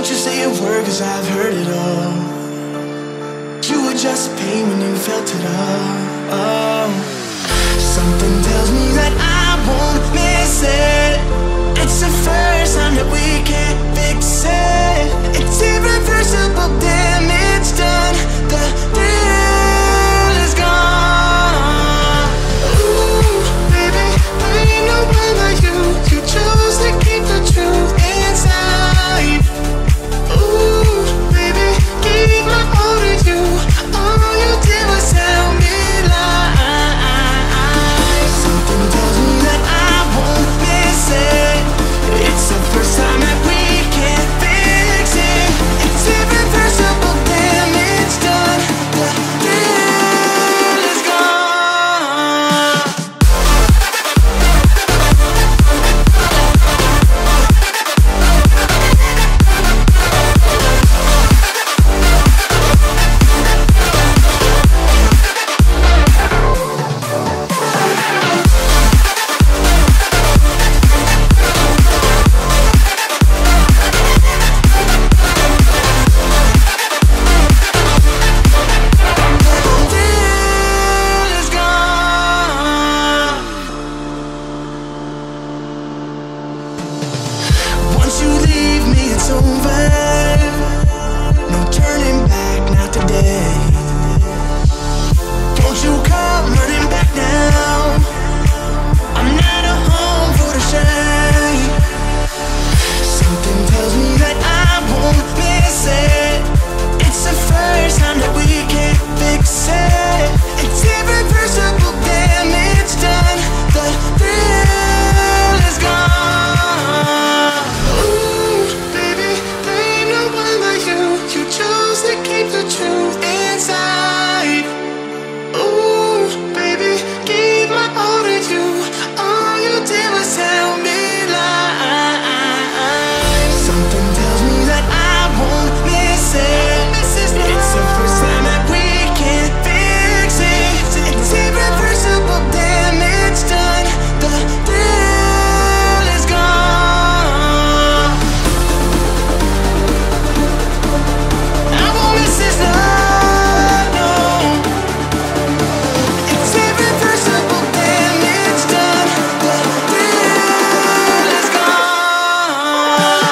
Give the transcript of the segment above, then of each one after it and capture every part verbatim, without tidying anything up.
Don't you say a word, cause I've heard it all. You were just pain when you felt it all. Oh. Something tells me that I won't miss it. It's the first time that we can't fix it. It's irreversible damage done. The thrill is gone. Ooh, baby, there ain't no one like you. You chose to keep the truth inside. Ooh, baby, gave my all to you. All you did was tell me lies. Something tells me that I won't miss it. It's the first time that we can't fix it. It's irreversible damage done. The thrill is gone. Once you leave me, it's over. No turning back, not today. Don't you come running back now. I'm not a home for the shame. Something tells me that I won't miss it. It's the first time that we can't fix it. It's irreversible damage done. The thrill is gone. Ooh, baby, there ain't no one like you. You chose to keep the truth inside. Ooh, baby, gave my all to you. All you did was tell me lies. Something tells me that I won't miss it. It's the first time that we can't fix it. It's irreversible damage done. The thrill is gone. I won't miss this love, no. It's irreversible damage done. The thrill is gone.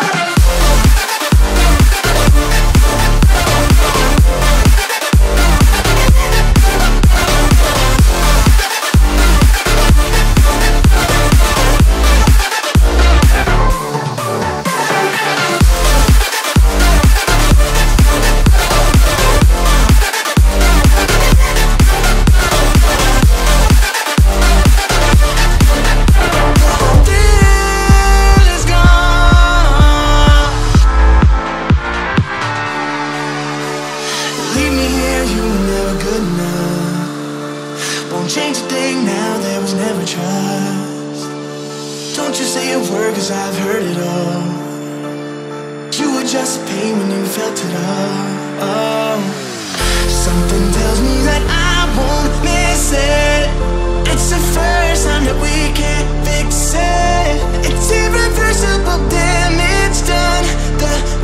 Leave me here, you were never good enough. Won't change a thing now, there was never trust. Don't you say a word, cause I've heard it all. You were just pain when you felt it all. Oh. Something tells me that I won't miss it. It's the first time that we can't fix it. It's irreversible damage done. The